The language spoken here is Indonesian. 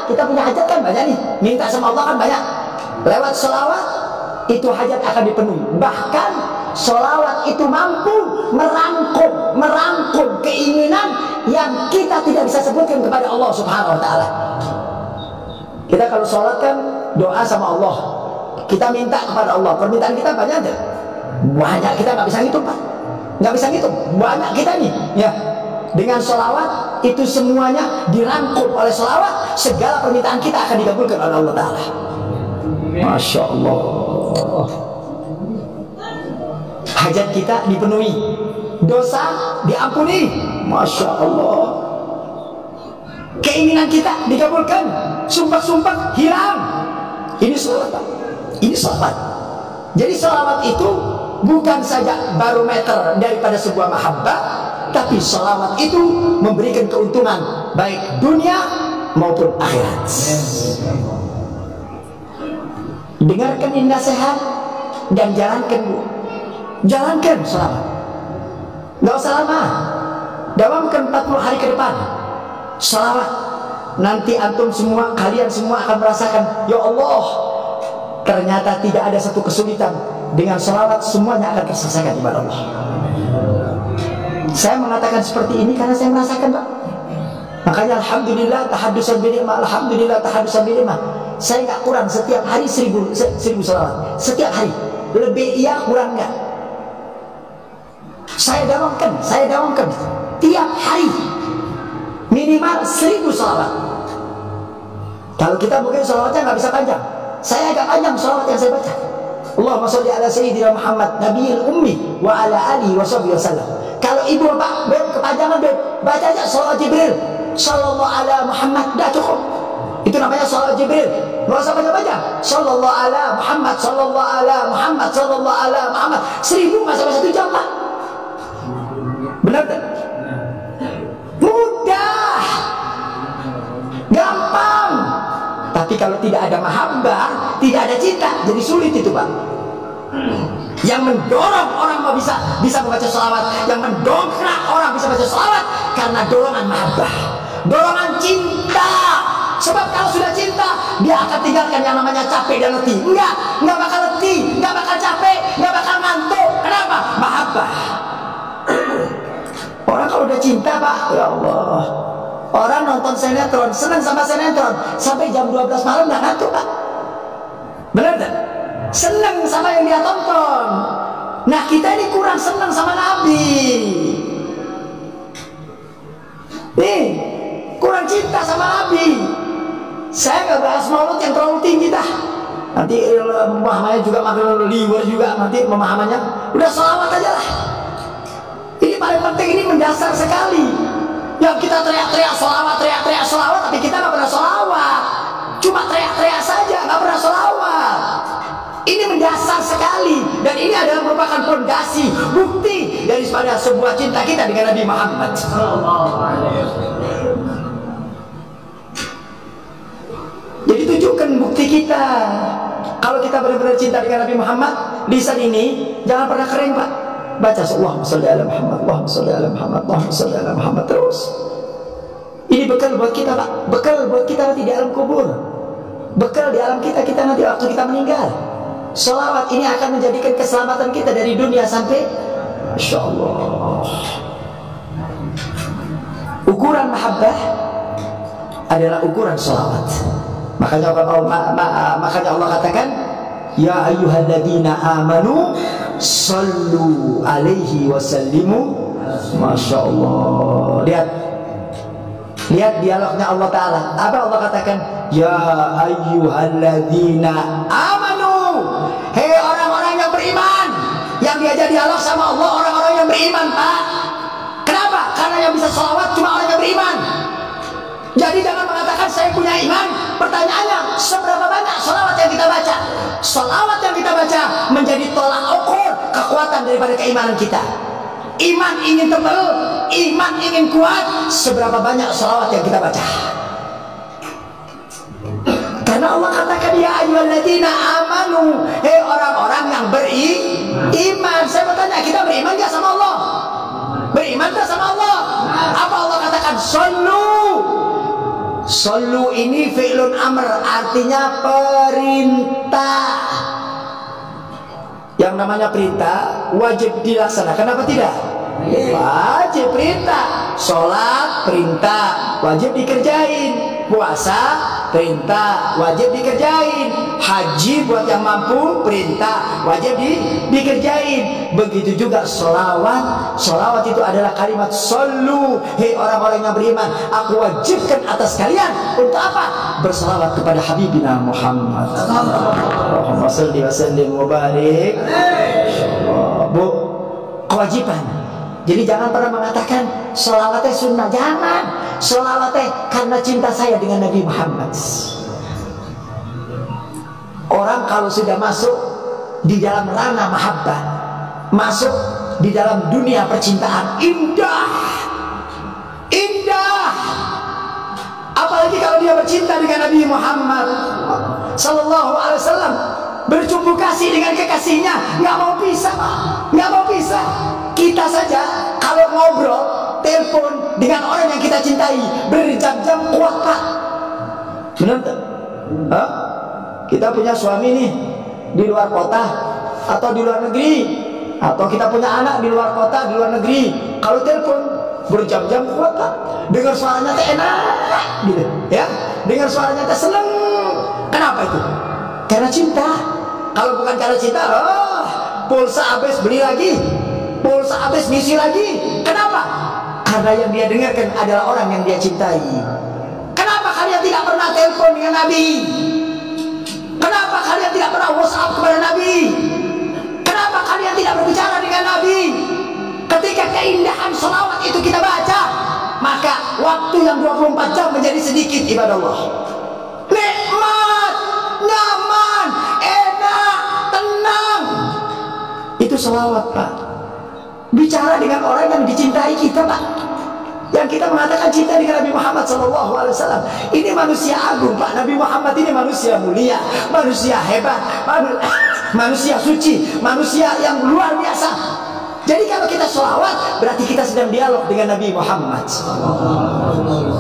kita punya hajat kan banyak nih, minta sama Allah kan banyak. Lewat sholawat itu hajat akan dipenuhi. Bahkan sholawat itu mampu merangkum keinginan yang kita tidak bisa sebutkan kepada Allah Subhanahu wa ta'ala. Kita kalau sholat kan doa sama Allah, kita minta kepada Allah, permintaan kita banyak deh. Banyak, kita nggak bisa ngitung Pak, nggak bisa ngitung, banyak kita nih ya. Dengan sholawat itu semuanya dirangkum oleh sholawat, segala permintaan kita akan dikabulkan oleh Allah Ta'ala. Masya Allah, hajat kita dipenuhi, dosa diampuni, Masya Allah. Keinginan kita dikabulkan, sumpah-sumpah hilang. Ini sholawat Pak, ini sholawat. Jadi sholawat itu bukan saja barometer daripada sebuah mahabbah, tapi sholawat itu memberikan keuntungan baik dunia maupun akhirat. Dengarkan ini nasihat dan jalankan sholawat. Gak usah lama, dawamkan 40 hari ke depan sholawat. Nanti antum semua, kalian semua akan merasakan, ya Allah, ternyata tidak ada satu kesulitan. Dengan sholawat semuanya akan terselesaikan ibadah Allah. Saya mengatakan seperti ini karena saya merasakan Pak. Makanya alhamdulillah tahaddusan binikmah, alhamdulillah tahaddusan binikmah. Saya nggak kurang setiap hari 1000 sholawat. Setiap hari. Lebih iya, kurang nggak. Saya dawamkan tiap hari minimal 1000 sholawat. Kalau kita mungkin sholawatnya nggak bisa panjang, saya agak panjang sholawat yang saya baca. Allahumma sholli ala sayyidina Muhammad nabiyil ummi wa ala alihi wa sahbihi wasallam. Kalau ibu bapak kepanjangan baca aja sholawat Jibril sallallahu ala Muhammad, dah cukup. Itu namanya sholawat Jibril. Nggak usah baca-baca sallallahu ala Muhammad, sallallahu ala Muhammad, sallallahu ala Muhammad. 1000 nggak sampai 1 jam Pak. Benar tak? Mudah, gampang. Tapi kalau tidak ada mahabbah, tidak ada cinta, jadi sulit itu Pak. Yang mendorong orang mau bisa membaca sholawat, yang mendongkrak orang bisa baca sholawat karena dorongan mahabbah, dorongan cinta. Sebab kalau sudah cinta, dia akan tinggalkan yang namanya capek dan letih. Enggak bakal letih, enggak bakal capek, enggak bakal ngantuk. Kenapa? Mahabbah. Orang kalau udah cinta Pak, ya Allah, orang nonton sinetron, senang sama sinetron sampai jam 12 malam nggak ngantuk Pak. Benar tak? Senang sama yang dia tonton. Nah kita ini kurang senang sama Nabi. Nih, kurang cinta sama Nabi. Saya nggak bahas maulud yang terlalu tinggi dah. Nanti pemahamannya juga makin liwar juga nanti pemahamannya. Udah sholawat aja lah. Ini paling penting, ini mendasar sekali. Yang kita teriak-teriak sholawat, tapi kita nggak pernah sholawat. Cuma teriak-teriak saja, nggak pernah sholawat. Ini mendasar sekali, dan ini adalah merupakan fondasi, bukti daripada sebuah cinta kita dengan Nabi Muhammad. Jadi tunjukkan bukti kita. Kalau kita benar-benar cinta dengan Nabi Muhammad, lisan ini jangan pernah kering Pak. Baca Allahumma sholli ala Muhammad, Allahumma sholli ala Muhammad, Allahumma sholli ala Muhammad terus. Ini bekal buat kita Pak, bekal buat kita nanti di alam kubur, bekal di alam kita nanti waktu kita meninggal. Sholawat ini akan menjadikan keselamatan kita dari dunia sampai Masya Allah. Ukuran mahabbah adalah ukuran sholawat. Makanya Allah katakan, ya ayyuhalladzina amanu sallu alaihi wasallimu. Masya Allah. Lihat dialognya Allah Ta'ala. Apa Allah katakan? Ya ayyuhalladzina amanu. Hei orang-orang yang beriman. Yang diajak dialog sama Allah orang-orang yang beriman Pak. Kenapa? Karena yang bisa sholawat cuma orang yang beriman. Jadi jangan mengatakan saya punya iman. Pertanyaannya, seberapa banyak sholawat yang kita baca? Sholawat yang kita baca menjadi tolak ukur kekuatan daripada keimanan kita. Iman ingin tebal, iman ingin kuat, seberapa banyak sholawat yang kita baca. Karena Allah katakan ya ayyuhalladzina amanu, hei orang-orang yang beriman. Saya bertanya, kita beriman gak sama Allah? Beriman gak sama Allah? Apa Allah katakan? Sallu ini fi'lun amr, artinya perintah. Yang namanya perintah wajib dilaksanakan apa tidak? Wajib perintah. Sholat perintah, wajib dikerjain. Puasa perintah, wajib dikerjain. Haji buat yang mampu perintah, wajib dikerjain. Begitu juga sholawat. Sholawat itu adalah kalimat sallu. Hei orang-orang yang beriman, aku wajibkan atas kalian untuk apa? Bersalawat kepada Habibina Muhammad. Allahumma shalli wa sallim wa barik. Bu, kewajiban. Jadi jangan pernah mengatakan sholawatnya sunnah. Jangan. Sholawatnya karena cinta saya dengan Nabi Muhammad. Orang kalau sudah masuk di dalam ranah mahabbah, masuk di dalam dunia percintaan, indah. Indah. Apalagi kalau dia bercinta dengan Nabi Muhammad Sallallahu Alaihi Wasallam, bercumbu kasih dengan kekasihnya, nggak mau pisah, nggak mau pisah. Kita saja kalau ngobrol, telepon dengan orang yang kita cintai berjam-jam kuat, Pak. Benar tak? Hah? Kita punya suami nih di luar kota atau di luar negeri, atau kita punya anak di luar kota, di luar negeri. Kalau telepon berjam-jam kuat, Pak. Dengar suaranya teh enak, gitu, ya. Dengar suaranya teh seneng. Kenapa itu? Karena cinta. Kalau bukan karena cinta, pulsa habis beli lagi. Pulsa habis ngisi lagi. Kenapa? Karena yang dia dengarkan adalah orang yang dia cintai. Kenapa kalian tidak pernah telepon dengan Nabi? Kenapa kalian tidak pernah WhatsApp kepada Nabi? Kenapa kalian tidak berbicara dengan Nabi? Ketika keindahan sholawat itu kita baca, maka waktu yang 24 jam menjadi sedikit, ibadah Allah. Nikmat, nyaman, enak, tenang. Itu sholawat, Pak. Bicara dengan orang yang dicintai kita, Pak. Yang kita mengatakan cinta dengan Nabi Muhammad SAW. Ini manusia agung, Pak. Nabi Muhammad ini manusia mulia, manusia hebat, manusia suci, manusia yang luar biasa. Jadi kalau kita sholawat, berarti kita sedang dialog dengan Nabi Muhammad.